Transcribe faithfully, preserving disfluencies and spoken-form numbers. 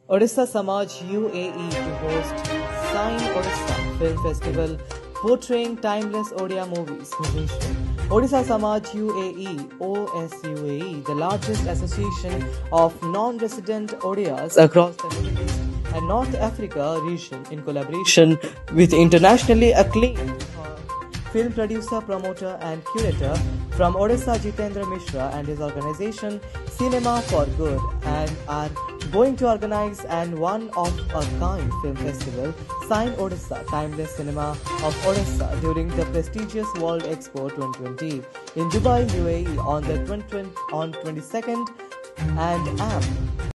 Odisha Samaj U A E to host Cine-Odisha Film Festival portraying timeless Odia movies. Odisha Samaj U A E O S U A E, the largest association of non-resident Odias across the Middle East and North Africa region, in collaboration with internationally acclaimed film producer, promoter and curator from Odisha Jitendra Mishra and his organization Cinema for Good, and are going to organize an one-of-a-kind film festival, Cine-Odisha Timeless Cinema of Odisha, during the prestigious World Expo twenty twenty in Dubai, U A E on the twenty-second and am